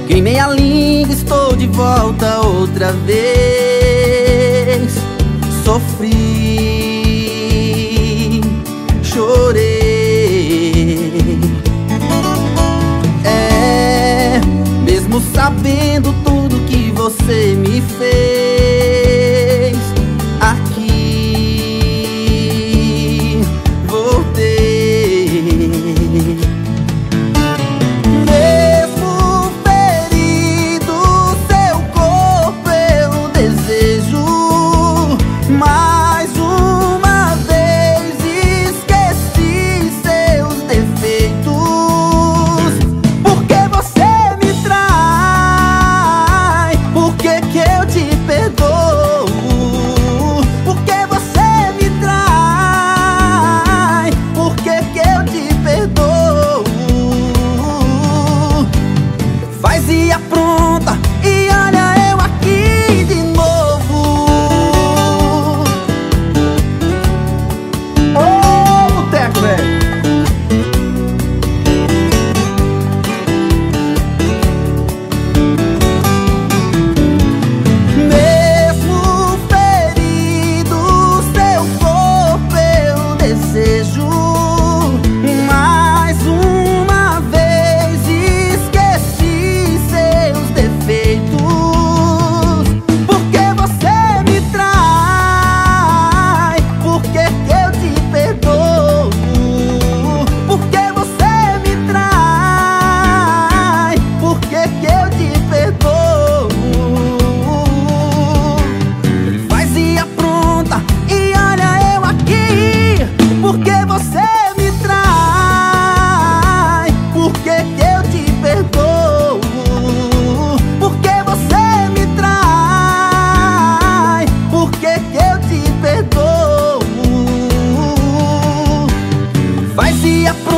Queimei a língua, estou de volta outra vez. Sofri, chorei. Mesmo sabendo tudo que você me fez, aqui voltei. Mesmo ferido, seu corpo eu desejo. Mais uma vez esqueci seus defeitos. Por que você me trai? Por que que eu te perdoo? Por que você me trai? Por que que eu te perdoo? Faz e apronta e olha eu aqui de novo. Ô, boteco, velho. Mesmo ferido, seu corpo eu desejo. Mais uma vez esqueci seus defeitos. Por que você me trai? Por que que eu te perdoo? Por que você me trai? Por que que eu te perdoo? Faz e apronta e olha eu aqui. Por que você me trai? Por que que eu te perdoo? Por que você me trai? Por que que eu te perdoo? Faz e apronta.